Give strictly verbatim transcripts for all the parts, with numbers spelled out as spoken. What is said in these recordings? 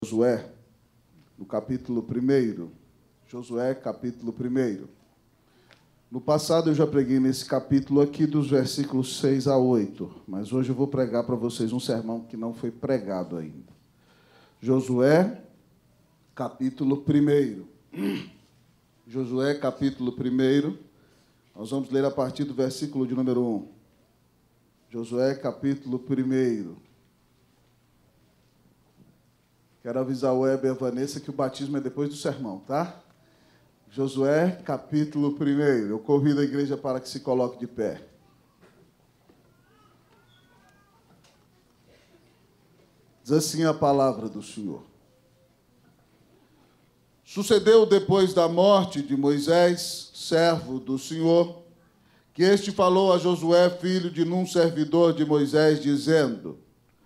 Josué, no capítulo primeiro. Josué, capítulo primeiro. No passado eu já preguei nesse capítulo aqui dos versículos seis a oito, mas hoje eu vou pregar para vocês um sermão que não foi pregado ainda. Josué, capítulo primeiro. Josué, capítulo primeiro. Nós vamos ler a partir do versículo de número um. Josué, capítulo primeiro. Quero avisar o Weber e a Vanessa que o batismo é depois do sermão, tá? Josué, capítulo primeiro. Eu convido a igreja para que se coloque de pé. Diz assim a palavra do Senhor. Sucedeu depois da morte de Moisés, servo do Senhor, que este falou a Josué, filho de Num, servidor de Moisés, dizendo: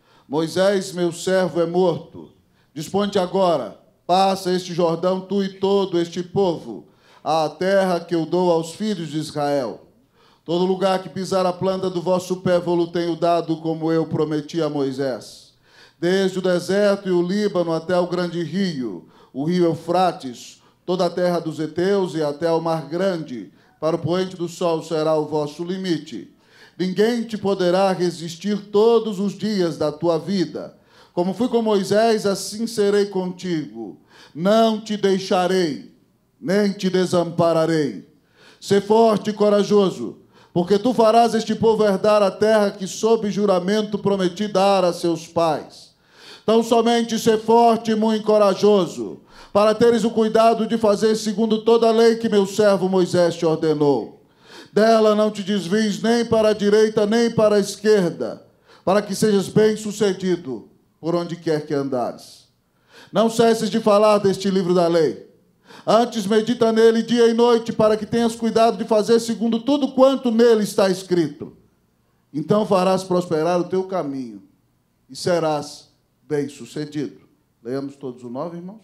Moisés, meu servo, é morto. Dispõe-te agora, passa este Jordão, tu e todo este povo, à terra que eu dou aos filhos de Israel. Todo lugar que pisar a planta do vosso pé vou-lo tenho dado, como eu prometi a Moisés. Desde o deserto e o Líbano até o grande rio, o rio Eufrates, toda a terra dos heteus e até o mar grande, para o poente do sol será o vosso limite. Ninguém te poderá resistir todos os dias da tua vida. Como fui com Moisés, assim serei contigo. Não te deixarei, nem te desampararei. Sê forte e corajoso, porque tu farás este povo herdar a terra que, sob juramento, prometi dar a seus pais. Então somente sê forte e muito corajoso, para teres o cuidado de fazer segundo toda a lei que meu servo Moisés te ordenou. Dela não te desvies nem para a direita, nem para a esquerda, para que sejas bem-sucedido por onde quer que andares. Não cesses de falar deste livro da lei. Antes medita nele dia e noite, para que tenhas cuidado de fazer segundo tudo quanto nele está escrito. Então farás prosperar o teu caminho e serás bem-sucedido. Leamos todos o nove, irmãos?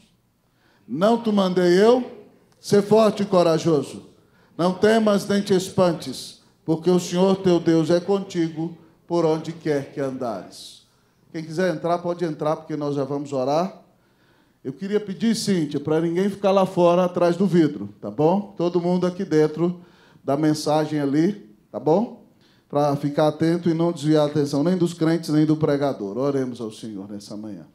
Não te mandei eu? Ser forte e corajoso. Não temas nem te espantes, porque o Senhor teu Deus é contigo por onde quer que andares. Quem quiser entrar, pode entrar, porque nós já vamos orar. Eu queria pedir, Cíntia, para ninguém ficar lá fora, atrás do vidro, tá bom? Todo mundo aqui dentro da mensagem ali, tá bom? Para ficar atento e não desviar a atenção nem dos crentes, nem do pregador. Oremos ao Senhor nessa manhã.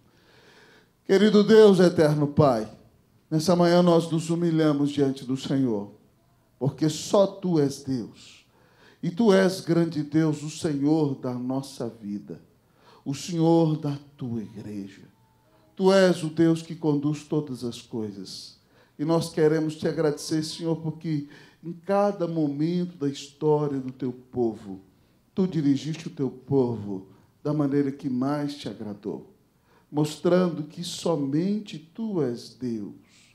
Querido Deus, eterno Pai, nessa manhã nós nos humilhamos diante do Senhor, porque só Tu és Deus. E Tu és, grande Deus, o Senhor da nossa vida, o Senhor da Tua igreja. Tu és o Deus que conduz todas as coisas. E nós queremos Te agradecer, Senhor, porque em cada momento da história do Teu povo, Tu dirigiste o Teu povo da maneira que mais Te agradou, mostrando que somente Tu és Deus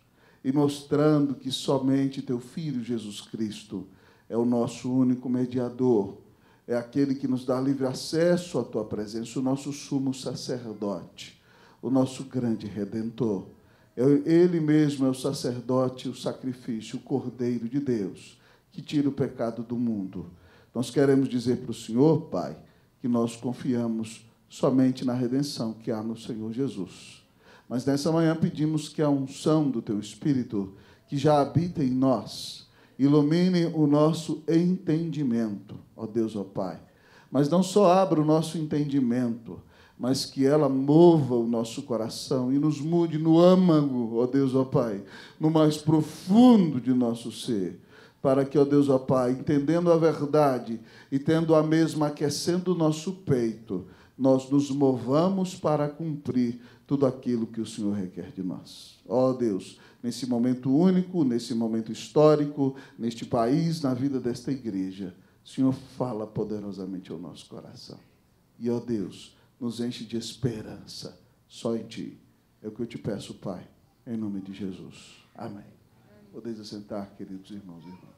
e mostrando que somente Teu Filho Jesus Cristo é o nosso único mediador, é aquele que nos dá livre acesso à Tua presença, o nosso sumo sacerdote, o nosso grande Redentor. Ele mesmo é o sacerdote, o sacrifício, o Cordeiro de Deus, que tira o pecado do mundo. Nós queremos dizer para o Senhor, Pai, que nós confiamos somente na redenção que há no Senhor Jesus. Mas nessa manhã pedimos que a unção do Teu Espírito, que já habita em nós, ilumine o nosso entendimento, ó Deus, ó Pai. Mas não só abra o nosso entendimento, mas que ela mova o nosso coração e nos mude no âmago, ó Deus, ó Pai, no mais profundo de nosso ser, para que, ó Deus, ó Pai, entendendo a verdade e tendo a mesma aquecendo o nosso peito, nós nos movamos para cumprir tudo aquilo que o Senhor requer de nós. Ó Deus, nesse momento único, nesse momento histórico, neste país, na vida desta igreja, o Senhor fala poderosamente ao nosso coração. E, ó Deus, nos enche de esperança só em Ti. É o que eu te peço, Pai, em nome de Jesus. Amém. Podeis assentar, queridos irmãos e irmãs.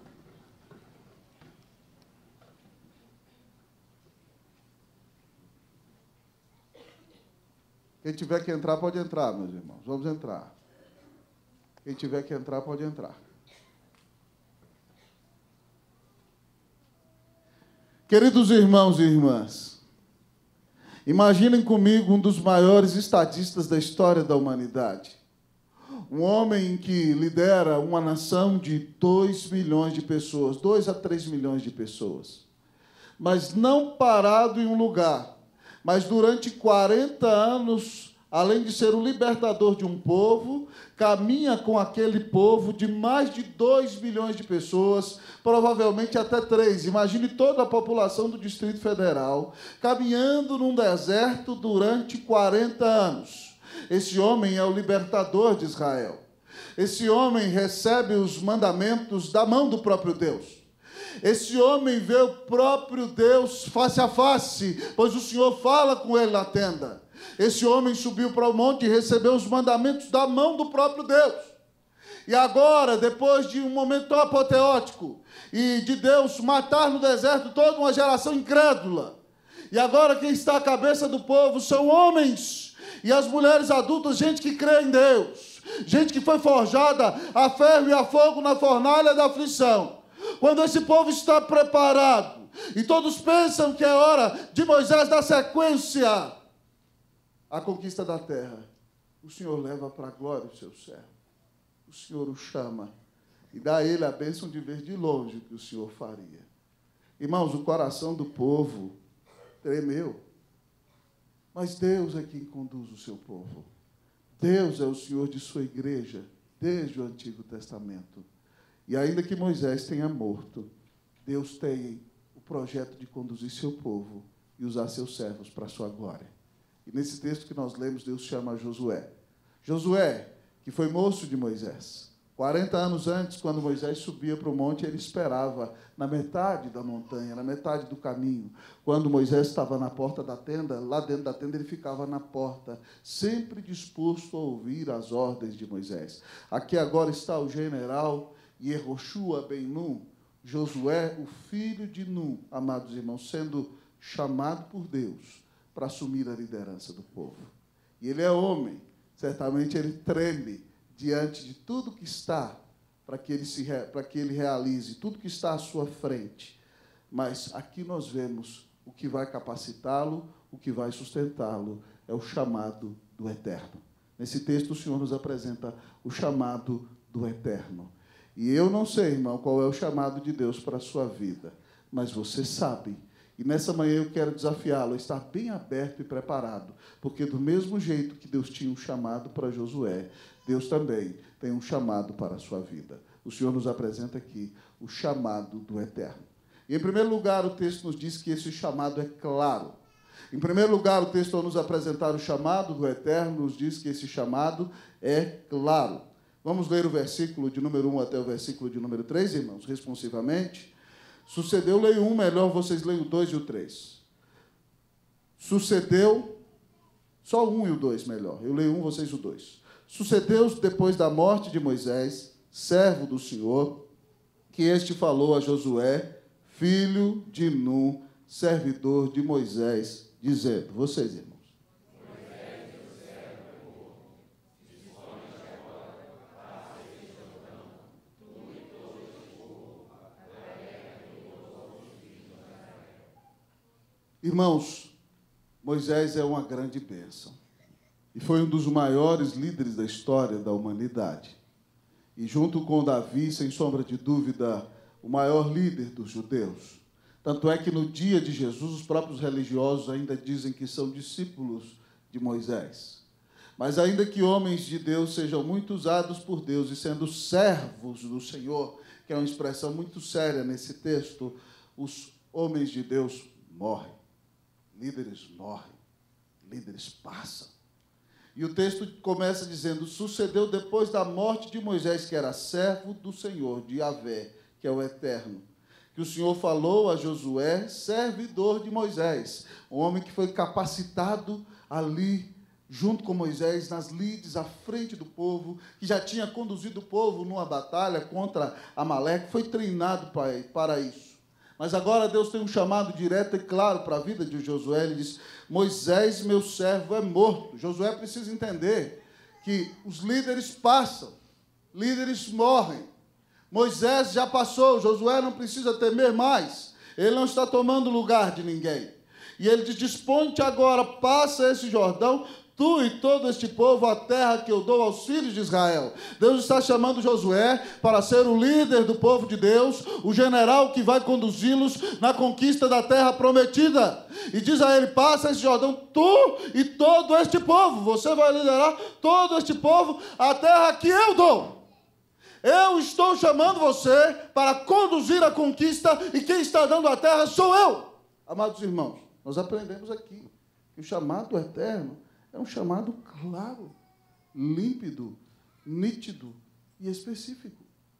Quem tiver que entrar, pode entrar, meus irmãos. Vamos entrar. Quem tiver que entrar, pode entrar. Queridos irmãos e irmãs, Imaginem comigo um dos maiores estadistas da história da humanidade. Um homem que lidera uma nação de dois milhões de pessoas, dois a três milhões de pessoas. Mas não parado em um lugar, mas durante quarenta anos, além de ser o libertador de um povo, caminha com aquele povo de mais de dois milhões de pessoas, provavelmente até três. Imagine toda a população do Distrito Federal caminhando num deserto durante quarenta anos. Esse homem é o libertador de Israel. Esse homem recebe os mandamentos da mão do próprio Deus. Esse homem vê o próprio Deus face a face, pois o Senhor fala com ele na tenda. Esse homem subiu para o monte e recebeu os mandamentos da mão do próprio Deus. E agora, depois de um momento tão apoteótico, e de Deus matar no deserto toda uma geração incrédula, e agora quem está à cabeça do povo são homens e as mulheres adultas, gente que crê em Deus, gente que foi forjada a ferro e a fogo na fornalha da aflição. Quando esse povo está preparado, e todos pensam que é hora de Moisés dar sequência à conquista da terra, o Senhor leva para a glória o seu servo. O Senhor o chama e dá a ele a bênção de ver de longe o que o Senhor faria. Irmãos, o coração do povo tremeu. Mas Deus é quem conduz o seu povo. Deus é o Senhor de sua igreja, desde o Antigo Testamento. E ainda que Moisés tenha morto, Deus tem o projeto de conduzir seu povo e usar seus servos para a sua glória. E nesse texto que nós lemos, Deus chama Josué. Josué, que foi moço de Moisés. quarenta anos antes, quando Moisés subia para o monte, ele esperava na metade da montanha, na metade do caminho. Quando Moisés estava na porta da tenda, lá dentro da tenda ele ficava na porta, sempre disposto a ouvir as ordens de Moisés. Aqui agora está o general Yehoshua ben Nun, Josué, o filho de Nun, amados irmãos, sendo chamado por Deus para assumir a liderança do povo. E ele é homem, certamente ele treme diante de tudo que está para que ele se para que ele realize, tudo que está à sua frente. Mas aqui nós vemos o que vai capacitá-lo, o que vai sustentá-lo, é o chamado do Eterno. Nesse texto o Senhor nos apresenta o chamado do Eterno. E eu não sei, irmão, qual é o chamado de Deus para a sua vida, mas você sabe. E nessa manhã eu quero desafiá-lo a estar bem aberto e preparado, porque do mesmo jeito que Deus tinha um chamado para Josué, Deus também tem um chamado para a sua vida. O Senhor nos apresenta aqui o chamado do Eterno. E, em primeiro lugar, o texto nos diz que esse chamado é claro. Em primeiro lugar, o texto, ao nos apresentar o chamado do Eterno, nos diz que esse chamado é claro. Vamos ler o versículo de número um até o versículo de número três, irmãos, responsivamente. Sucedeu, leio um, melhor vocês leiam o dois e o três. Sucedeu, só o um e o dois, melhor. Eu leio um, vocês o dois. Sucedeu depois da morte de Moisés, servo do Senhor, que este falou a Josué, filho de Nun, servidor de Moisés, dizendo, vocês, irmãos. Irmãos, Moisés é uma grande bênção. E foi um dos maiores líderes da história da humanidade. E junto com Davi, sem sombra de dúvida, o maior líder dos judeus. Tanto é que no dia de Jesus, os próprios religiosos ainda dizem que são discípulos de Moisés. Mas ainda que homens de Deus sejam muito usados por Deus e sendo servos do Senhor, que é uma expressão muito séria nesse texto, os homens de Deus morrem. Líderes morrem, líderes passam. E o texto começa dizendo, sucedeu depois da morte de Moisés, que era servo do Senhor, de Yahvé, que é o Eterno, que o Senhor falou a Josué, servidor de Moisés, um homem que foi capacitado ali, junto com Moisés, nas lides, à frente do povo, que já tinha conduzido o povo numa batalha contra Amaleque, foi treinado para, para isso. Mas agora Deus tem um chamado direto e claro para a vida de Josué. Ele diz, Moisés, meu servo, é morto. Josué precisa entender que os líderes passam, líderes morrem. Moisés já passou, Josué não precisa temer mais. Ele não está tomando lugar de ninguém. E ele diz, dispõe-te agora, passa esse Jordão, tu e todo este povo, a terra que eu dou aos filhos de Israel. Deus está chamando Josué para ser o líder do povo de Deus, o general que vai conduzi-los na conquista da terra prometida. E diz a ele, passa esse Jordão, tu e todo este povo. Você vai liderar todo este povo, a terra que eu dou. Eu estou chamando você para conduzir a conquista e quem está dando a terra sou eu. Amados irmãos, nós aprendemos aqui que o chamado eterno é um chamado claro, límpido, nítido e específico.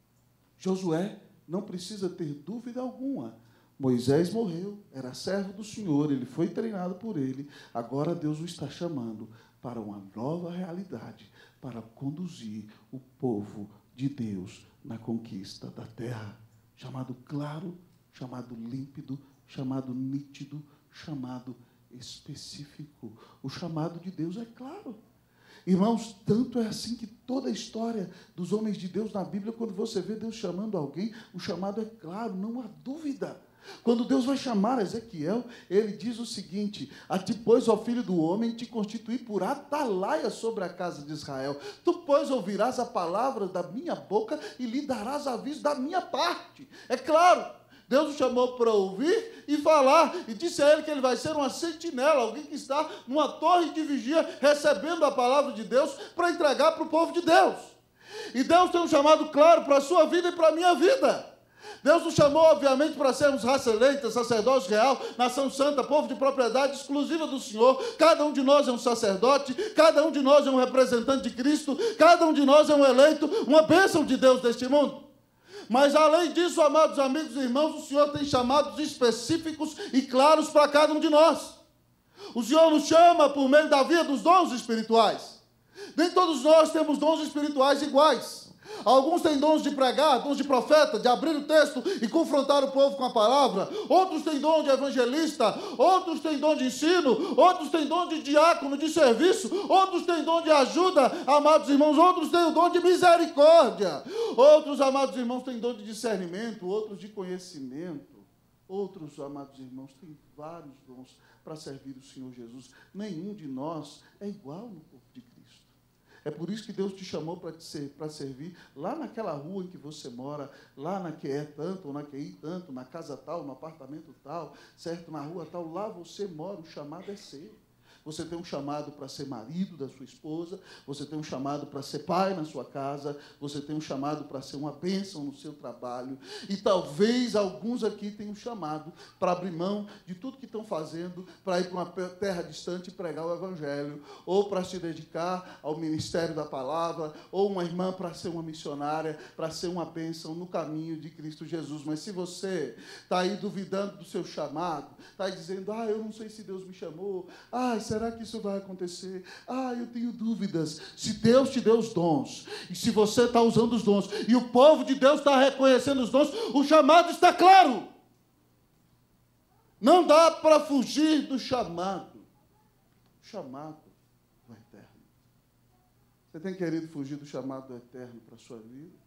Josué não precisa ter dúvida alguma. Moisés morreu, era servo do Senhor, ele foi treinado por ele. Agora Deus o está chamando para uma nova realidade, para conduzir o povo de Deus na conquista da terra. Chamado claro, chamado límpido, chamado nítido, chamado específico. O chamado de Deus é claro. Irmãos, tanto é assim que toda a história dos homens de Deus na Bíblia, quando você vê Deus chamando alguém, o chamado é claro, não há dúvida. Quando Deus vai chamar Ezequiel, ele diz o seguinte, a ti, pois, ó filho do homem, te constituí por atalaia sobre a casa de Israel. Tu, pois, ouvirás a palavra da minha boca e lhe darás aviso da minha parte. É claro, Deus o chamou para ouvir e falar, e disse a ele que ele vai ser uma sentinela, alguém que está numa torre de vigia, recebendo a palavra de Deus para entregar para o povo de Deus. E Deus tem um chamado claro para a sua vida e para a minha vida. Deus nos chamou, obviamente, para sermos raça eleita, sacerdócio real, nação santa, povo de propriedade exclusiva do Senhor. Cada um de nós é um sacerdote, cada um de nós é um representante de Cristo, cada um de nós é um eleito, uma bênção de Deus neste mundo. Mas, além disso, amados amigos e irmãos, o Senhor tem chamados específicos e claros para cada um de nós. O Senhor nos chama por meio da via dos dons espirituais. Nem todos nós temos dons espirituais iguais. Alguns têm dons de pregar, dons de profeta, de abrir o texto e confrontar o povo com a palavra. Outros têm dom de evangelista, outros têm dom de ensino, outros têm dom de diácono, de serviço, outros têm dom de ajuda, amados irmãos, outros têm o dom de misericórdia. Outros, amados irmãos, têm dom de discernimento, outros de conhecimento. Outros, amados irmãos, têm vários dons para servir o Senhor Jesus. Nenhum de nós é igual no corpo de Cristo. É por isso que Deus te chamou para ser, para servir lá naquela rua em que você mora, lá na que é tanto, ou na que é tanto, na casa tal, no apartamento tal, certo? Na rua tal, lá você mora, o chamado é seu. Você tem um chamado para ser marido da sua esposa, você tem um chamado para ser pai na sua casa, você tem um chamado para ser uma bênção no seu trabalho, e talvez alguns aqui tenham um chamado para abrir mão de tudo que estão fazendo, para ir para uma terra distante e pregar o Evangelho, ou para se dedicar ao ministério da palavra, ou uma irmã para ser uma missionária, para ser uma bênção no caminho de Cristo Jesus. Mas se você está aí duvidando do seu chamado, está aí dizendo, ah, eu não sei se Deus me chamou, ah, será que isso vai acontecer? Ah, eu tenho dúvidas. Se Deus te deu os dons, e se você está usando os dons, e o povo de Deus está reconhecendo os dons, o chamado está claro. Não dá para fugir do chamado. O chamado do eterno. Você tem querido fugir do chamado do eterno para a sua vida?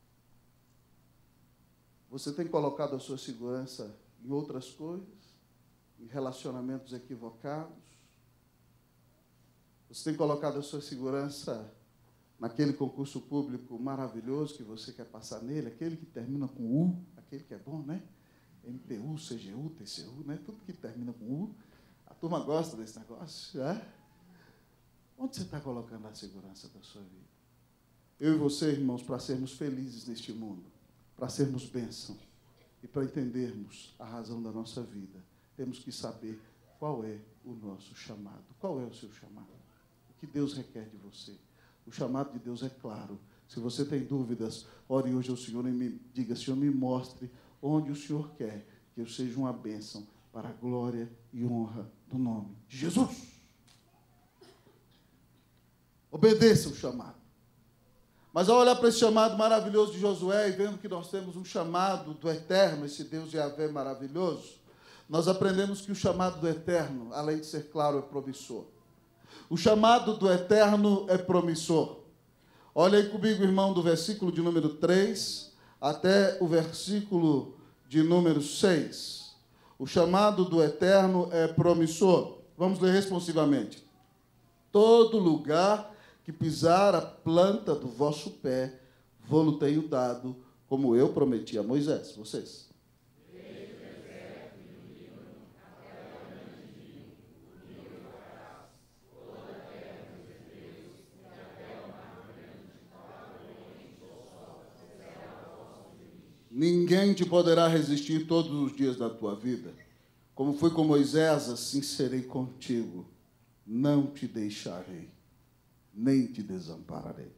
Você tem colocado a sua segurança em outras coisas? Em relacionamentos equivocados? Você tem colocado a sua segurança naquele concurso público maravilhoso que você quer passar nele, aquele que termina com U, aquele que é bom, né? M P U, C G U, T C U, né? Tudo que termina com U. A turma gosta desse negócio, né? Onde você está colocando a segurança da sua vida? Eu e você, irmãos, para sermos felizes neste mundo, para sermos bênção e para entendermos a razão da nossa vida, temos que saber qual é o nosso chamado. Qual é o seu chamado? O que Deus requer de você? O chamado de Deus é claro. Se você tem dúvidas, ore hoje ao Senhor e me diga, Senhor, me mostre onde o Senhor quer que eu seja uma bênção para a glória e honra do nome de Jesus. Obedeça o chamado. Mas ao olhar para esse chamado maravilhoso de Josué e vendo que nós temos um chamado do eterno, esse Deus Yahvé maravilhoso, nós aprendemos que o chamado do eterno, além de ser claro, é promissor. O chamado do eterno é promissor. Olha aí comigo, irmão, do versículo de número três até o versículo de número seis. O chamado do Eterno é promissor. Vamos ler responsivamente. Todo lugar que pisar a planta do vosso pé, vou-lo tenho dado, como eu prometi a Moisés. Vocês? Ninguém te poderá resistir todos os dias da tua vida. Como fui com Moisés, assim serei contigo. Não te deixarei, nem te desampararei.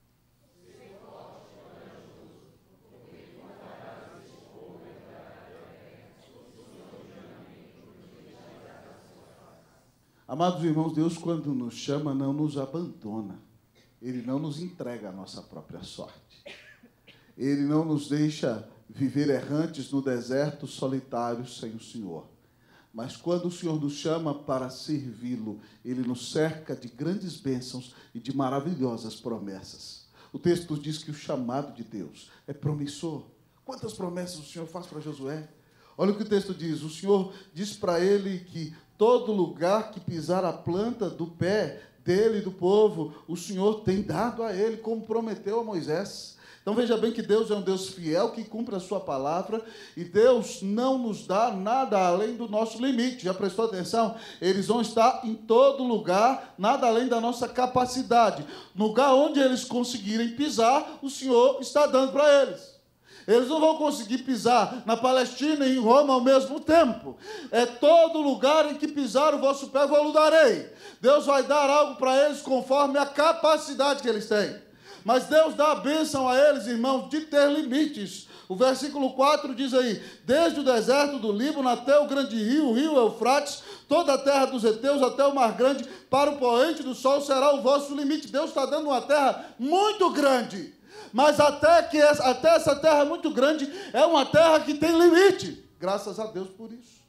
Amados irmãos, Deus, quando nos chama, não nos abandona. Ele não nos entrega a nossa própria sorte. Ele não nos deixa viver errantes no deserto solitário sem o Senhor. Mas quando o Senhor nos chama para servi-lo, Ele nos cerca de grandes bênçãos e de maravilhosas promessas. O texto diz que o chamado de Deus é promissor. Quantas promessas o Senhor faz para Josué? Olha o que o texto diz. O Senhor diz para ele que todo lugar que pisar a planta do pé dele e do povo, o Senhor tem dado a ele, como prometeu a Moisés. Então veja bem que Deus é um Deus fiel, que cumpre a sua palavra, e Deus não nos dá nada além do nosso limite. Já prestou atenção? Eles vão estar em todo lugar, nada além da nossa capacidade. No lugar onde eles conseguirem pisar, o Senhor está dando para eles. Eles não vão conseguir pisar na Palestina e em Roma ao mesmo tempo. É todo lugar em que pisar o vosso pé, vou-lo darei. Deus vai dar algo para eles conforme a capacidade que eles têm. Mas Deus dá a bênção a eles, irmãos, de ter limites. O versículo quatro diz aí: desde o deserto do Líbano até o grande rio, o rio Eufrates, toda a terra dos heteus até o mar grande, para o poente do sol será o vosso limite. Deus está dando uma terra muito grande. Mas até, que essa, até essa terra muito grande é uma terra que tem limite. Graças a Deus por isso.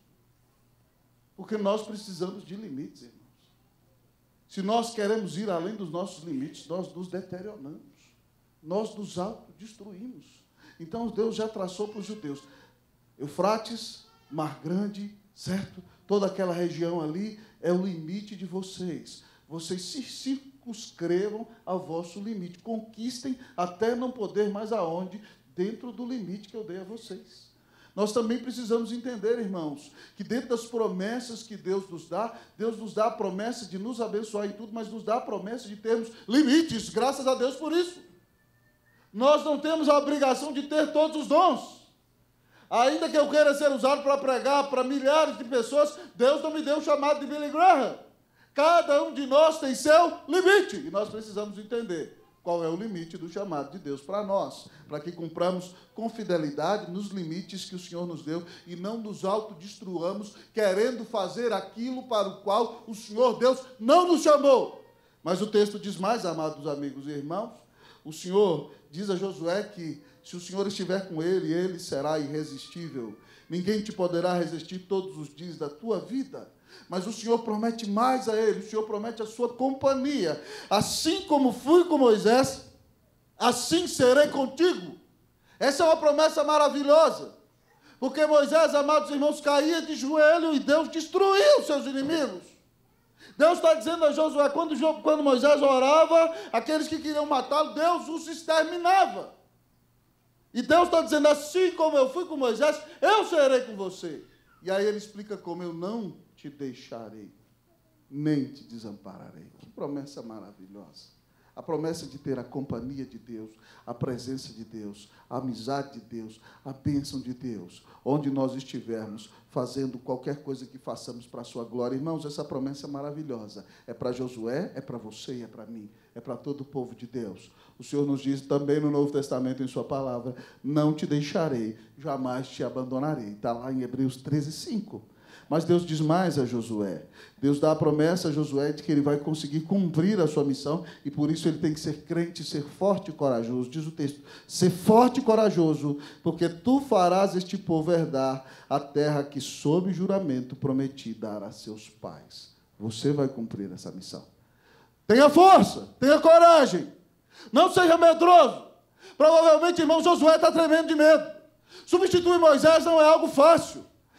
Porque nós precisamos de limites, irmãos. Se nós queremos ir além dos nossos limites, nós nos deterioramos. Nós nos autodestruímos. Então Deus já traçou para os judeus. Eufrates, Mar Grande, certo? Toda aquela região ali é o limite de vocês. Vocês se circunscrevam ao vosso limite. Conquistem até não poder mais aonde, dentro do limite que eu dei a vocês. Nós também precisamos entender, irmãos, que dentro das promessas que Deus nos dá, Deus nos dá a promessa de nos abençoar em tudo, mas nos dá a promessa de termos limites, graças a Deus por isso. Nós não temos a obrigação de ter todos os dons. Ainda que eu queira ser usado para pregar para milhares de pessoas, Deus não me deu o chamado de Billy Graham. Cada um de nós tem seu limite, e nós precisamos entender qual é o limite do chamado de Deus para nós, para que cumpramos com fidelidade nos limites que o Senhor nos deu e não nos autodestruamos querendo fazer aquilo para o qual o Senhor Deus não nos chamou. Mas o texto diz mais, amados amigos e irmãos, o Senhor diz a Josué que se o Senhor estiver com ele, ele será irresistível. Ninguém te poderá resistir todos os dias da tua vida. Mas o Senhor promete mais a ele, o Senhor promete a sua companhia. Assim como fui com Moisés, assim serei contigo. Essa é uma promessa maravilhosa. Porque Moisés, amados irmãos, caía de joelho e Deus destruiu seus inimigos. Deus está dizendo a Josué, quando, quando Moisés orava, aqueles que queriam matá-lo, Deus os exterminava. E Deus está dizendo, assim como eu fui com Moisés, eu serei com você. E aí ele explica como eu não te deixarei, nem te desampararei. Que promessa maravilhosa. A promessa de ter a companhia de Deus, a presença de Deus, a amizade de Deus, a bênção de Deus, onde nós estivermos fazendo qualquer coisa que façamos para a sua glória. Irmãos, essa promessa é maravilhosa. É para Josué, é para você e é para mim. É para todo o povo de Deus. O Senhor nos diz também no Novo Testamento, em sua palavra, não te deixarei, jamais te abandonarei. Está lá em Hebreus treze, cinco. Mas Deus diz mais a Josué. Deus dá a promessa a Josué de que ele vai conseguir cumprir a sua missão e por isso ele tem que ser crente, ser forte e corajoso. Diz o texto, ser forte e corajoso, porque tu farás este povo herdar a terra que sob juramento prometi dar a seus pais. Você vai cumprir essa missão. Tenha força, tenha coragem. Não seja medroso. Provavelmente, irmão, Josué está tremendo de medo. Substituir Moisés não é algo fácil.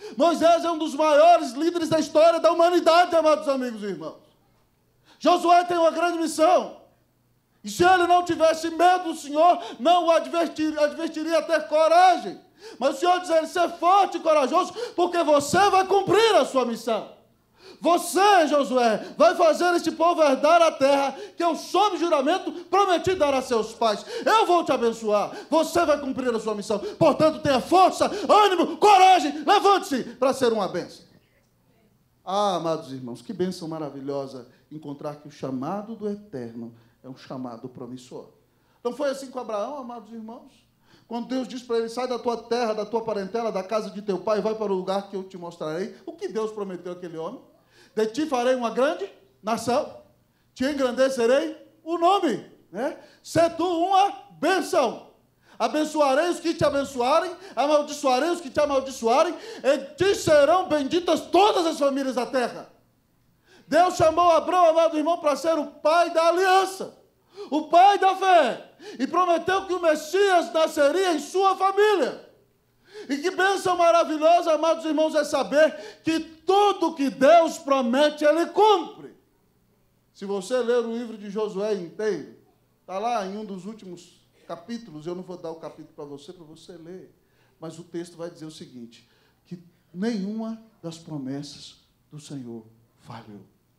Moisés é um dos maiores líderes da história da humanidade, amados amigos e irmãos. Josué tem uma grande missão. E se ele não tivesse medo do Senhor, não o advertir, advertiria a ter coragem. Mas o Senhor diz a ele, ser forte e corajoso, porque você vai cumprir a sua missão. Você, Josué, vai fazer este povo herdar a terra que eu, sob juramento, prometi dar a seus pais. Eu vou te abençoar. Você vai cumprir a sua missão. Portanto, tenha força, ânimo, coragem. Levante-se para ser uma bênção. Ah, amados irmãos, que bênção maravilhosa encontrar que o chamado do Eterno é um chamado promissor. Não foi assim com Abraão, amados irmãos? Quando Deus diz para ele, sai da tua terra, da tua parentela, da casa de teu pai, vai para o lugar que eu te mostrarei. O que Deus prometeu àquele homem? De ti farei uma grande nação, te engrandecerei o nome, né? Sê tu uma bênção. Abençoarei os que te abençoarem, amaldiçoarei os que te amaldiçoarem, e te serão benditas todas as famílias da terra. Deus chamou Abraão, amado irmão, para ser o pai da aliança, o pai da fé, e prometeu que o Messias nasceria em sua família. E que bênção maravilhosa, amados irmãos, é saber que tudo que Deus promete, Ele cumpre. Se você ler o livro de Josué inteiro, está lá em um dos últimos capítulos, eu não vou dar o capítulo para você, para você ler, mas o texto vai dizer o seguinte, que nenhuma das promessas do Senhor falhou.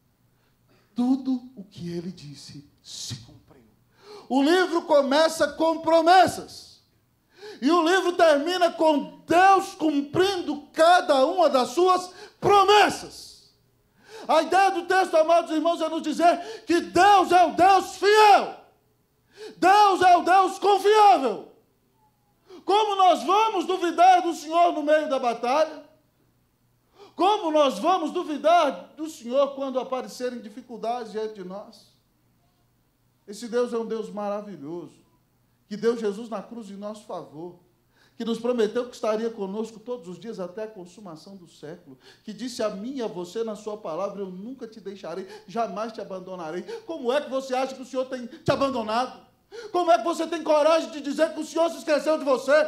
Tudo o que Ele disse se cumpriu. O livro começa com promessas. E o livro termina com Deus cumprindo cada uma das suas promessas. A ideia do texto, amados irmãos, é nos dizer que Deus é o Deus fiel. Deus é o Deus confiável. Como nós vamos duvidar do Senhor no meio da batalha? Como nós vamos duvidar do Senhor quando aparecerem dificuldades diante de nós? Esse Deus é um Deus maravilhoso, que deu Jesus na cruz em nosso favor, que nos prometeu que estaria conosco todos os dias até a consumação do século, que disse a mim e a você na sua palavra, eu nunca te deixarei, jamais te abandonarei. Como é que você acha que o Senhor tem te abandonado? Como é que você tem coragem de dizer que o Senhor se esqueceu de você?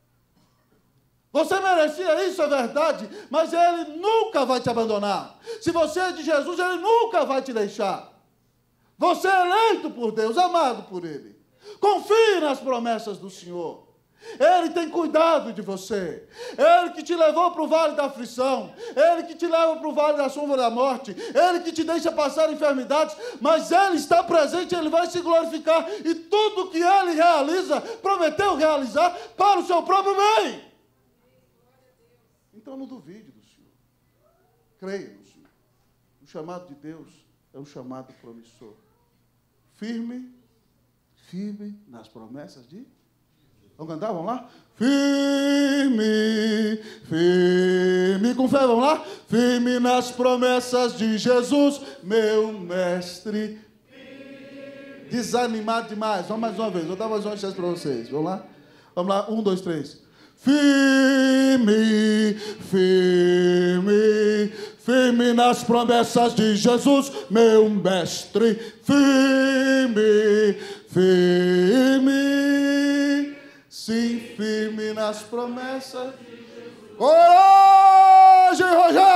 Você merecia isso, é verdade, mas Ele nunca vai te abandonar. Se você é de Jesus, Ele nunca vai te deixar. Você é eleito por Deus, amado por Ele. Confie nas promessas do Senhor. Ele tem cuidado de você. Ele que te levou para o vale da aflição. Ele que te leva para o vale da sombra da morte. Ele que te deixa passar enfermidades. Mas Ele está presente, Ele vai se glorificar. E tudo que Ele realiza, prometeu realizar para o seu próprio bem. Então não duvide do Senhor. Creia no Senhor. O chamado de Deus é um chamado promissor. Firme, firme nas promessas de... Vamos cantar? Vamos lá? Firme, firme, com fé, vamos lá? Firme nas promessas de Jesus, meu mestre. Desanimado demais. Vamos mais uma vez, vou dar mais uma chance para vocês. Vamos lá? Vamos lá, um, dois, três. Firme, firme, firme nas promessas de Jesus, meu mestre. Firme, firme, sim, firme nas promessas de Jesus. Coragem,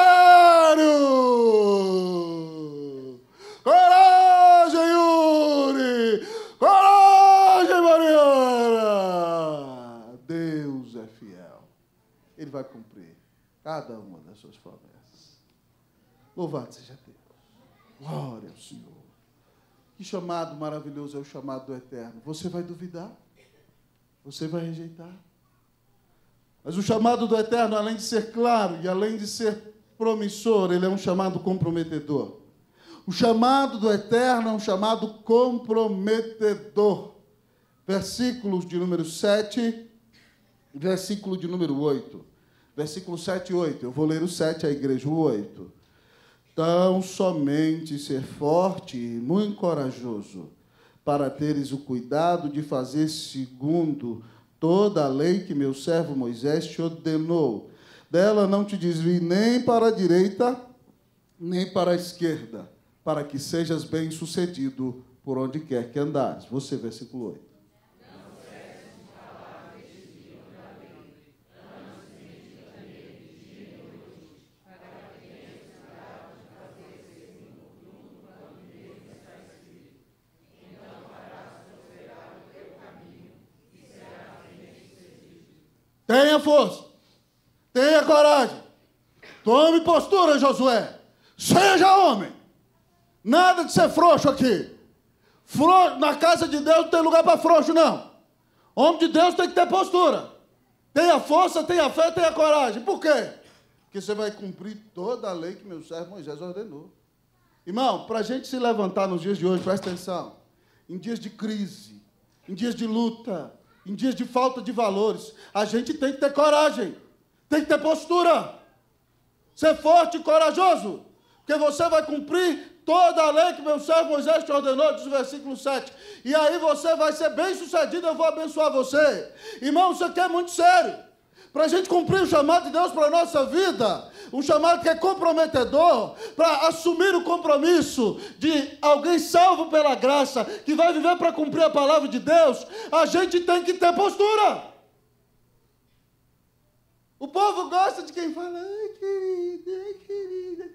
Rogério! Coragem, Yuri! Coragem, Mariana! Deus é fiel. Ele vai cumprir cada uma das suas promessas. Louvado seja Deus. Glória ao Senhor. Que chamado maravilhoso é o chamado do Eterno. Você vai duvidar? Você vai rejeitar? Mas o chamado do Eterno, além de ser claro e além de ser promissor, ele é um chamado comprometedor. O chamado do Eterno é um chamado comprometedor. Versículos de número sete e versículo de número oito. Versículo sete e oito. Eu vou ler o sete à igreja, o oito. Tão somente ser forte e muito corajoso, para teres o cuidado de fazer segundo toda a lei que meu servo Moisés te ordenou. Dela não te desvie nem para a direita, nem para a esquerda, para que sejas bem-sucedido por onde quer que andares. Você, versículo oito. Tenha força. Tenha coragem. Tome postura, Josué. Seja homem. Nada de ser frouxo aqui. Frouxo, na casa de Deus não tem lugar para frouxo, não. Homem de Deus tem que ter postura. Tenha força, tenha fé, tenha coragem. Por quê? Porque você vai cumprir toda a lei que meu servo Moisés ordenou. Irmão, para a gente se levantar nos dias de hoje, presta atenção, em dias de crise, em dias de luta, em dias de falta de valores, a gente tem que ter coragem, tem que ter postura, ser forte e corajoso, porque você vai cumprir toda a lei que meu servo Moisés te ordenou, diz o versículo sete, e aí você vai ser bem sucedido, eu vou abençoar você. Irmão, isso aqui é muito sério. Para a gente cumprir o chamado de Deus para a nossa vida, um chamado que é comprometedor, para assumir o compromisso de alguém salvo pela graça, que vai viver para cumprir a palavra de Deus, a gente tem que ter postura. O povo gosta de quem fala, ai querida, ai querida,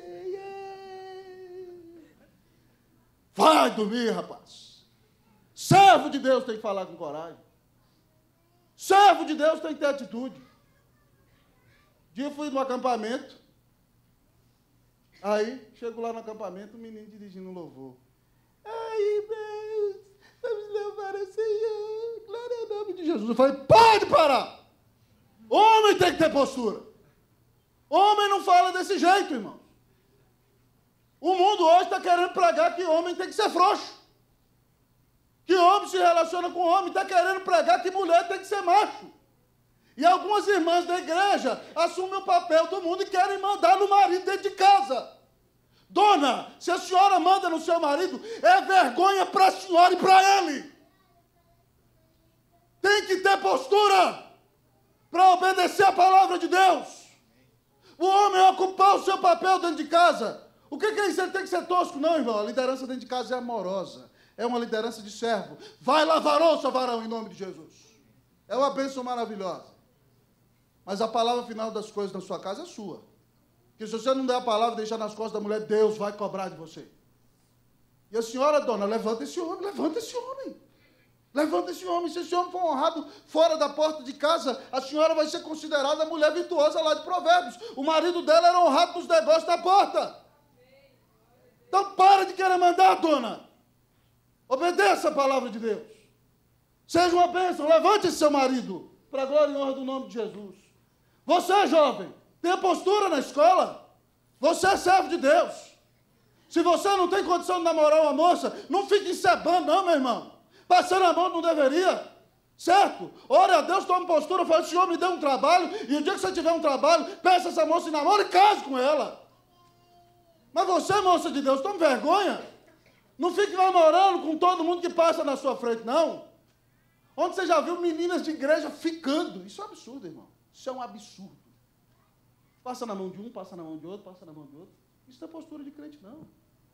vai dormir, rapaz. Servo de Deus tem que falar com coragem. Servo de Deus tem que ter atitude. Um dia eu fui no acampamento, aí, chego lá no acampamento, um menino dirigindo um louvor. Ai, irmãos, vamos louvar ao Senhor, glória ao nome de Jesus. Eu falei, pode parar! Homem tem que ter postura. Homem não fala desse jeito, irmão. O mundo hoje está querendo pregar que homem tem que ser frouxo. Que homem se relaciona com homem, está querendo pregar que mulher tem que ser macho. E algumas irmãs da igreja assumem o papel do mundo e querem mandar no marido dentro de casa. Dona, se a senhora manda no seu marido, é vergonha para a senhora e para ele. Tem que ter postura para obedecer a palavra de Deus. O homem ocupar o seu papel dentro de casa. O que é isso? Ele tem que ser tosco? Não, irmão. A liderança dentro de casa é amorosa. É uma liderança de servo. Vai lavar louça, varão, em nome de Jesus. É uma bênção maravilhosa. Mas a palavra final das coisas na sua casa é sua. Porque se você não der a palavra e deixar nas costas da mulher, Deus vai cobrar de você. E a senhora, dona, levanta esse homem, levanta esse homem. Levanta esse homem. Se esse homem for honrado fora da porta de casa, a senhora vai ser considerada a mulher virtuosa lá de Provérbios. O marido dela era honrado nos negócios da porta. Então para de querer mandar, dona. Obedeça a palavra de Deus. Seja uma bênção. Levante esse seu marido para a glória e honra do nome de Jesus. Você, jovem, tenha postura na escola. Você é servo de Deus. Se você não tem condição de namorar uma moça, não fique encebando, não, meu irmão. Passando a mão não deveria. Certo? Ore a Deus, tome postura, fale, Senhor, me dê um trabalho, e o dia que você tiver um trabalho, peça essa moça em namoro e case com ela. Mas você, moça de Deus, tome vergonha. Não fique namorando com todo mundo que passa na sua frente, não. Onde você já viu meninas de igreja ficando? Isso é um absurdo, irmão. Isso é um absurdo. Passa na mão de um, passa na mão de outro, passa na mão de outro. Isso não é postura de crente, não.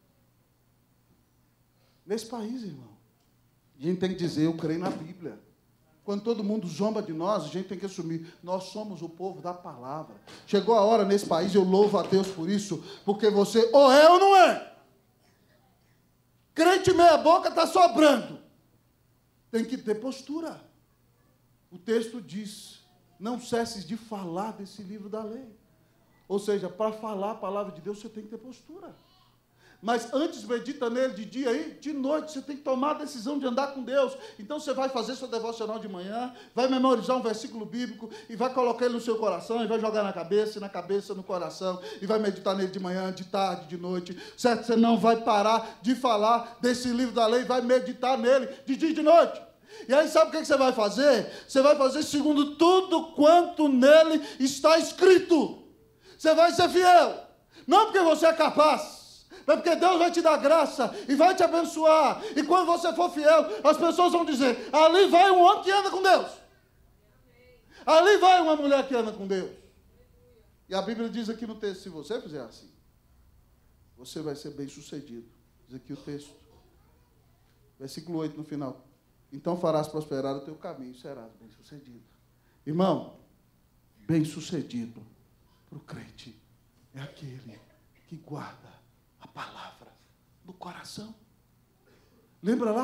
Nesse país, irmão, a gente tem que dizer, eu creio na Bíblia. Quando todo mundo zomba de nós, a gente tem que assumir, nós somos o povo da palavra. Chegou a hora nesse país, eu louvo a Deus por isso, porque você ou é ou não é. Crente meia boca está sobrando. Tem que ter postura. O texto diz, não cesses de falar desse livro da lei. Ou seja, para falar a palavra de Deus, você tem que ter postura. Mas antes medita nele de dia e de noite, você tem que tomar a decisão de andar com Deus. Então você vai fazer seu devocional de manhã, vai memorizar um versículo bíblico e vai colocar ele no seu coração, e vai jogar na cabeça, e na cabeça, no coração, e vai meditar nele de manhã, de tarde, de noite, certo? Você não vai parar de falar desse livro da lei, vai meditar nele de dia e de noite. E aí sabe o que você vai fazer? Você vai fazer segundo tudo quanto nele está escrito. Você vai ser fiel. Não porque você é capaz, mas porque Deus vai te dar graça e vai te abençoar. E quando você for fiel, as pessoas vão dizer, ali vai um homem que anda com Deus. Ali vai uma mulher que anda com Deus. E a Bíblia diz aqui no texto, se você fizer assim, você vai ser bem sucedido. Diz aqui o texto. Versículo oito no final. Então farás prosperar o teu caminho, serás bem sucedido. Irmão, bem sucedido para o crente é aquele que guarda a palavra no coração. Lembra lá?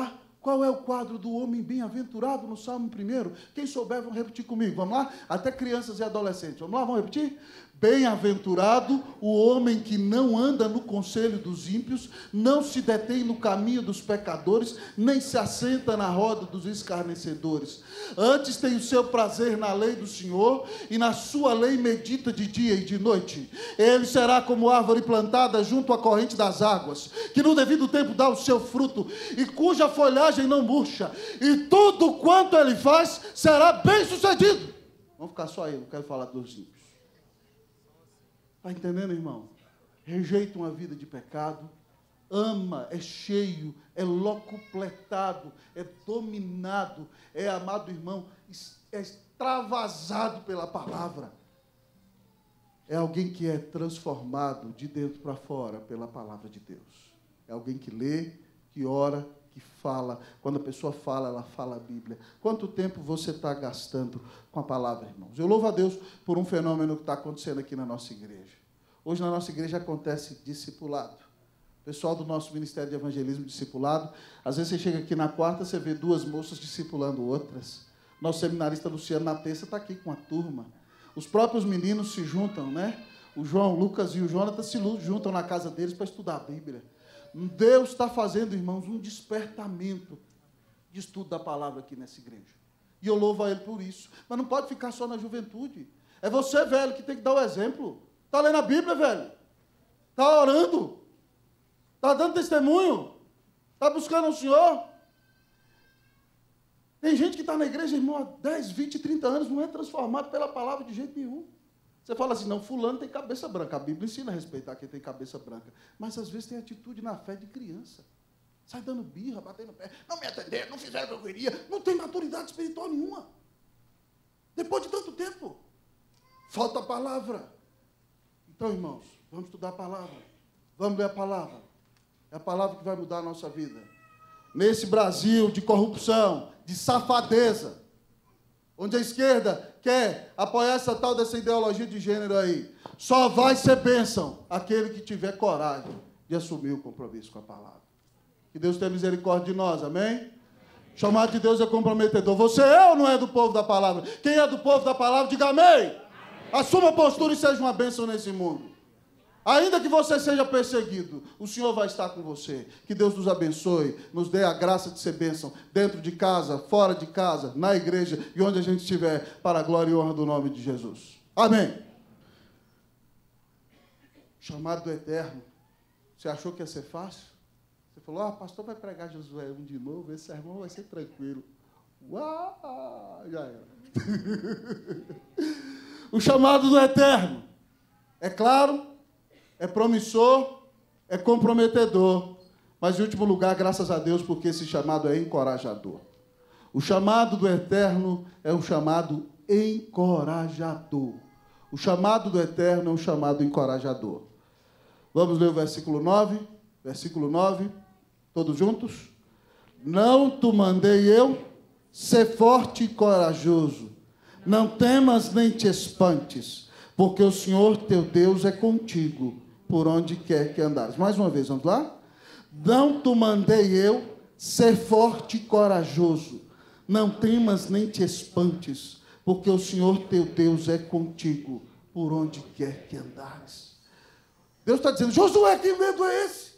Qual é o quadro do homem bem-aventurado no Salmo primeiro? Quem souber, vão repetir comigo. Vamos lá? Até crianças e adolescentes. Vamos lá, vamos repetir? Bem-aventurado o homem que não anda no conselho dos ímpios, não se detém no caminho dos pecadores, nem se assenta na roda dos escarnecedores. Antes tem o seu prazer na lei do Senhor, e na sua lei medita de dia e de noite. Ele será como árvore plantada junto à corrente das águas, que no devido tempo dá o seu fruto, e cuja folhagem não murcha, e tudo quanto ele faz será bem sucedido. Vamos ficar só aí, não quero falar dos ímpios. Está entendendo, irmão? Rejeita uma vida de pecado, ama, é cheio, é locupletado, é dominado, é, amado irmão, é extravasado pela palavra. É alguém que é transformado de dentro para fora pela palavra de Deus. É alguém que lê, que ora, que fala. Quando a pessoa fala, ela fala a Bíblia. Quanto tempo você está gastando com a palavra, irmãos? Eu louvo a Deus por um fenômeno que está acontecendo aqui na nossa igreja. Hoje na nossa igreja acontece discipulado. O pessoal do nosso Ministério de Evangelismo Discipulado, às vezes você chega aqui na quarta, você vê duas moças discipulando outras. Nosso seminarista Luciano na terça está aqui com a turma. Os próprios meninos se juntam, né? O João, o Lucas e o Jonathan se juntam na casa deles para estudar a Bíblia. Deus está fazendo, irmãos, um despertamento de estudo da palavra aqui nessa igreja. E eu louvo a Ele por isso. Mas não pode ficar só na juventude. É você, velho, que tem que dar o exemplo. Está lendo a Bíblia, velho? Está orando? Está dando testemunho? Está buscando o Senhor? Tem gente que está na igreja, irmão, há dez, vinte, trinta anos, não é transformado pela palavra de jeito nenhum. Você fala assim, não, fulano tem cabeça branca. A Bíblia ensina a respeitar quem tem cabeça branca. Mas, às vezes, tem atitude na fé de criança. Sai dando birra, batendo pé. Não me atenderam, não fizeram o que eu queria. Não tem maturidade espiritual nenhuma. Depois de tanto tempo. Falta a palavra. Então, irmãos, vamos estudar a palavra. Vamos ler a palavra. É a palavra que vai mudar a nossa vida. Nesse Brasil de corrupção, de safadeza, onde a esquerda quer apoiar essa tal dessa ideologia de gênero aí, só vai ser bênção aquele que tiver coragem de assumir o compromisso com a palavra. Que Deus tenha misericórdia de nós, amém? O chamado de Deus é comprometedor. Você é ou não é do povo da palavra? Quem é do povo da palavra, diga amém. Assuma a postura e seja uma bênção nesse mundo. Ainda que você seja perseguido, o Senhor vai estar com você. Que Deus nos abençoe, nos dê a graça de ser bênção, dentro de casa, fora de casa, na igreja e onde a gente estiver, para a glória e honra do nome de Jesus. Amém. Chamado do Eterno. Você achou que ia ser fácil? Você falou, ah, pastor vai pregar Josué um de novo, esse sermão vai ser tranquilo. Uau, já era. O chamado do Eterno. É claro, é promissor, é comprometedor, mas em último lugar, graças a Deus, porque esse chamado é encorajador. O chamado do Eterno é um chamado encorajador. O chamado do Eterno é um chamado encorajador. Vamos ler o versículo nove. Versículo nove, todos juntos? Não te mandei eu, ser forte e corajoso. Não temas nem te espantes, porque o Senhor teu Deus é contigo, por onde quer que andares. Mais uma vez, vamos lá? Não te mandei eu, ser forte e corajoso. Não temas nem te espantes, porque o Senhor teu Deus é contigo, por onde quer que andares. Deus está dizendo, Josué, que medo é esse?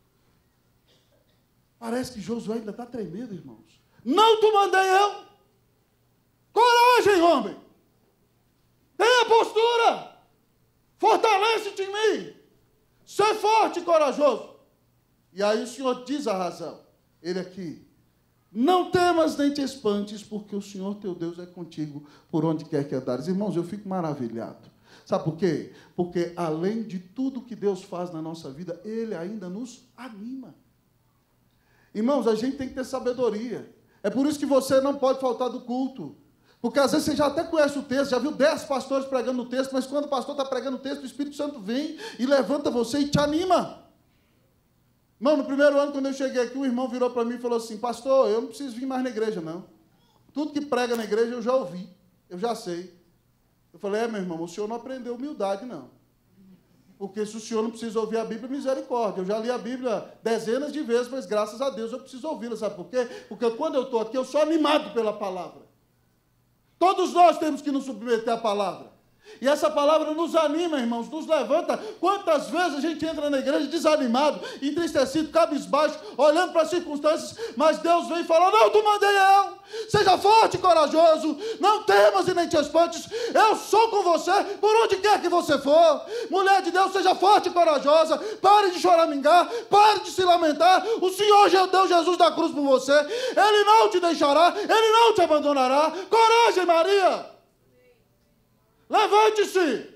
Parece que Josué ainda está tremendo, irmãos. Não te mandei eu. Coragem, homem. Tenha postura. Fortalece-te em mim. Ser forte e corajoso. E aí o Senhor diz a razão. Ele aqui. Não temas nem te espantes, porque o Senhor teu Deus é contigo por onde quer que andares. Irmãos, eu fico maravilhado. Sabe por quê? Porque além de tudo que Deus faz na nossa vida, Ele ainda nos anima. Irmãos, a gente tem que ter sabedoria. É por isso que você não pode faltar do culto. Porque às vezes você já até conhece o texto, já viu dez pastores pregando o texto, mas quando o pastor está pregando o texto, o Espírito Santo vem e levanta você e te anima. Irmão, no primeiro ano, quando eu cheguei aqui, um irmão virou para mim e falou assim, pastor, eu não preciso vir mais na igreja, não. Tudo que prega na igreja eu já ouvi, eu já sei. Eu falei, é, meu irmão, o senhor não aprendeu humildade, não. Porque se o senhor não precisa ouvir a Bíblia, misericórdia. Eu já li a Bíblia dezenas de vezes, mas graças a Deus eu preciso ouvi-la. Sabe por quê? Porque quando eu estou aqui, eu sou animado pela palavra. Todos nós temos que nos submeter à palavra. E essa palavra nos anima, irmãos, nos levanta. Quantas vezes a gente entra na igreja desanimado, entristecido, cabisbaixo, olhando para as circunstâncias, mas Deus vem e fala: não, tu mandei eu. Seja forte e corajoso, não temas e nem te espantes, eu sou com você, por onde quer que você for. Mulher de Deus, seja forte e corajosa, pare de choramingar, pare de se lamentar. O Senhor já deu Jesus da cruz por você, Ele não te deixará, Ele não te abandonará. Coragem, Maria! Levante-se!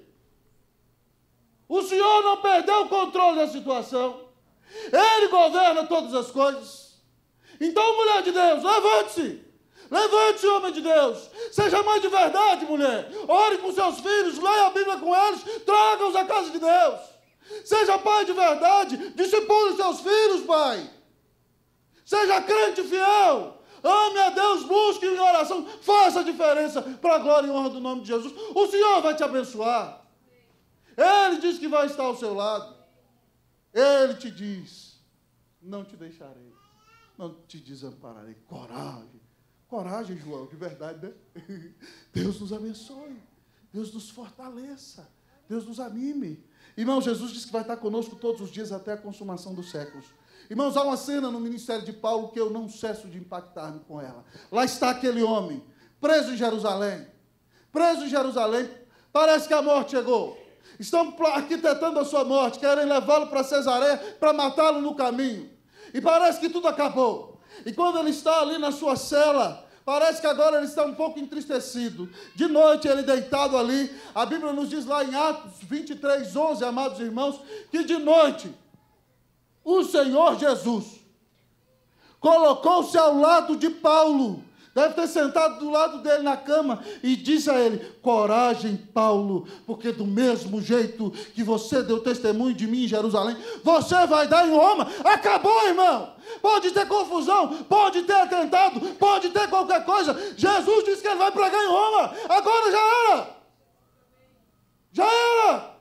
O Senhor não perdeu o controle da situação. Ele governa todas as coisas. Então, mulher de Deus, levante-se! Levante-se, homem de Deus! Seja mãe de verdade, mulher! Ore com seus filhos, leia a Bíblia com eles, traga-os à casa de Deus! Seja pai de verdade, discipule seus filhos, pai! Seja crente fiel! Ame a Deus, busque em oração, faça a diferença para a glória e honra do nome de Jesus. O Senhor vai te abençoar. Ele diz que vai estar ao seu lado. Ele te diz: não te deixarei, não te desampararei. Coragem, coragem, João, de verdade, né? Deus nos abençoe, Deus nos fortaleça, Deus nos anime. Irmão, Jesus disse que vai estar conosco todos os dias até a consumação dos séculos. Irmãos, há uma cena no ministério de Paulo que eu não cesso de impactar-me com ela. Lá está aquele homem, preso em Jerusalém. Preso em Jerusalém, parece que a morte chegou. Estão arquitetando a sua morte, querem levá-lo para Cesareia para matá-lo no caminho. E parece que tudo acabou. E quando ele está ali na sua cela, parece que agora ele está um pouco entristecido. De noite, ele deitado ali, a Bíblia nos diz lá em Atos vinte e três, onze, amados irmãos, que de noite o Senhor Jesus colocou-se ao lado de Paulo, deve ter sentado do lado dele na cama, e disse a ele: coragem, Paulo, porque do mesmo jeito que você deu testemunho de mim em Jerusalém, você vai dar em Roma. Acabou, irmão. Pode ter confusão, pode ter atentado, pode ter qualquer coisa. Jesus disse que ele vai pregar em Roma. Agora já era. Já era.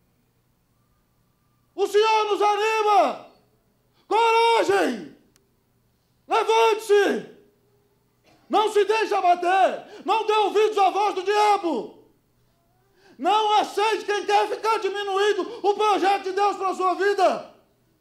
O Senhor nos anima. Coragem! Levante-se! Não se deixe abater! Não dê ouvidos à voz do diabo! Não aceite quem quer ficar diminuindo o projeto de Deus para a sua vida!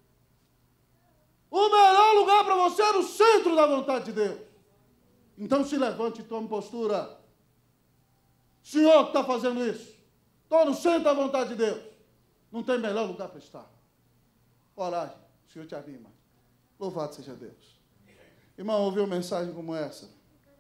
O melhor lugar para você é no centro da vontade de Deus. Então se levante e tome postura. Senhor que está fazendo isso, estou no centro da vontade de Deus. Não tem melhor lugar para estar. Coragem. O Senhor te anima. Louvado seja Deus. Irmão, ouviu uma mensagem como essa?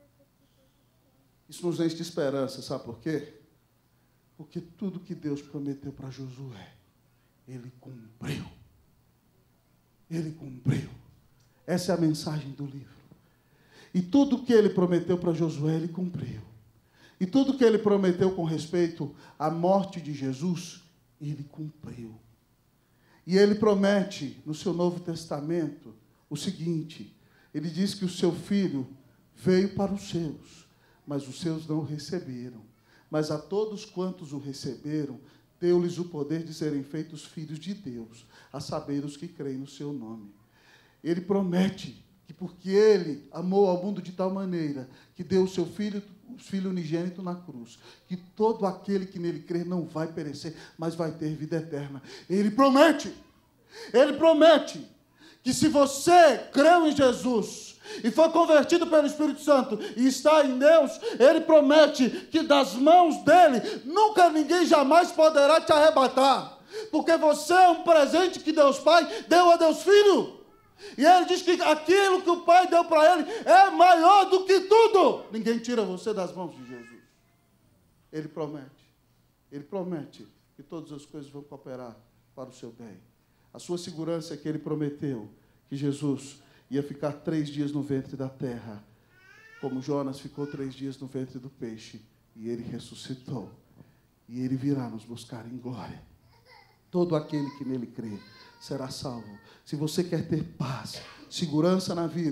Isso nos enche de esperança, sabe por quê? Porque tudo que Deus prometeu para Josué, Ele cumpriu. Ele cumpriu. Essa é a mensagem do livro. E tudo que Ele prometeu para Josué, Ele cumpriu. E tudo que Ele prometeu com respeito à morte de Jesus, Ele cumpriu. E Ele promete, no seu Novo Testamento, o seguinte: Ele diz que o seu Filho veio para os seus, mas os seus não o receberam. Mas a todos quantos o receberam, deu-lhes o poder de serem feitos filhos de Deus, a saber, os que creem no seu nome. Ele promete que porque Ele amou ao mundo de tal maneira, que deu o seu Filho, o Filho unigênito na cruz, que todo aquele que nele crer não vai perecer, mas vai ter vida eterna. Ele promete, Ele promete que se você creu em Jesus e foi convertido pelo Espírito Santo e está em Deus, Ele promete que das mãos dEle nunca ninguém jamais poderá te arrebatar, porque você é um presente que Deus Pai deu a Deus Filho. E Ele diz que aquilo que o Pai deu para Ele é maior do que tudo. Ninguém tira você das mãos de Jesus. Ele promete. Ele promete que todas as coisas vão cooperar para o seu bem. A sua segurança é que Ele prometeu que Jesus ia ficar três dias no ventre da terra, como Jonas ficou três dias no ventre do peixe, e Ele ressuscitou. E Ele virá nos buscar em glória. Todo aquele que nele crê será salvo. Se você quer ter paz, segurança na vida,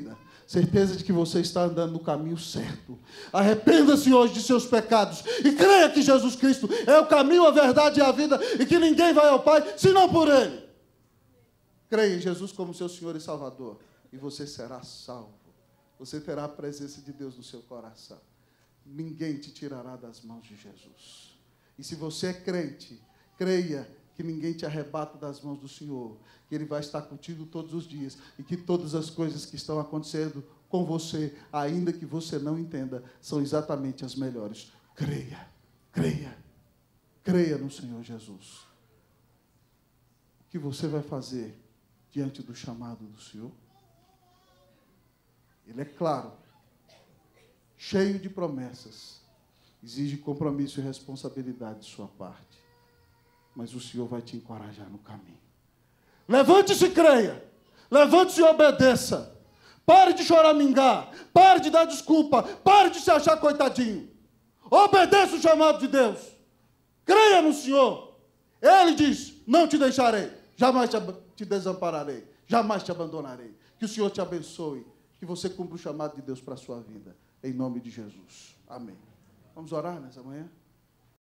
certeza de que você está andando no caminho certo. Arrependa-se hoje de seus pecados e creia que Jesus Cristo é o caminho, a verdade e a vida e que ninguém vai ao Pai senão por Ele. Creia em Jesus como seu Senhor e Salvador e você será salvo. Você terá a presença de Deus no seu coração. Ninguém te tirará das mãos de Jesus. E se você é crente, creia que ninguém te arrebata das mãos do Senhor, que Ele vai estar contigo todos os dias e que todas as coisas que estão acontecendo com você, ainda que você não entenda, são exatamente as melhores. Creia, creia, creia no Senhor Jesus. O que você vai fazer diante do chamado do Senhor? Ele é claro, cheio de promessas, exige compromisso e responsabilidade de sua parte. Mas o Senhor vai te encorajar no caminho. Levante-se e creia. Levante-se e obedeça. Pare de choramingar. Pare de dar desculpa. Pare de se achar coitadinho. Obedeça o chamado de Deus. Creia no Senhor. Ele diz, não te deixarei. Jamais te, te desampararei. Jamais te abandonarei. Que o Senhor te abençoe. Que você cumpra o chamado de Deus para a sua vida. Em nome de Jesus. Amém. Vamos orar nessa manhã?